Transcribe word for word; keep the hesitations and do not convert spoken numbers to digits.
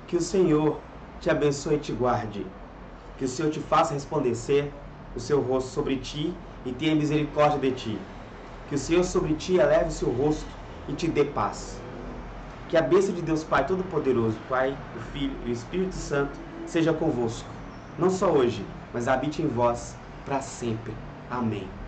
Que o Senhor te abençoe e te guarde. Que o Senhor te faça resplandecer o seu rosto sobre ti e tenha misericórdia de ti. Que o Senhor sobre ti eleve o seu rosto e te dê paz. Que a bênção de Deus Pai Todo-Poderoso, Pai, o Filho e o Espírito Santo seja convosco. Não só hoje, mas habite em vós para sempre. Amém.